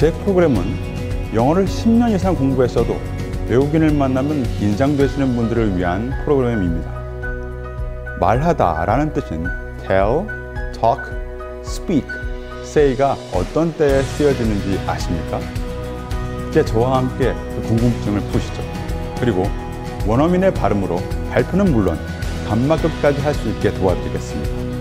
제 프로그램은 영어를 10년 이상 공부했어도 외국인을 만나면 긴장되시는 분들을 위한 프로그램입니다. 말하다 라는 뜻인 tell, talk, speak, say가 어떤 때에 쓰여지는지 아십니까? 이제 저와 함께 그 궁금증을 푸시죠. 그리고 원어민의 발음으로 발표는 물론 감막끝까지 할 수 있게 도와드리겠습니다.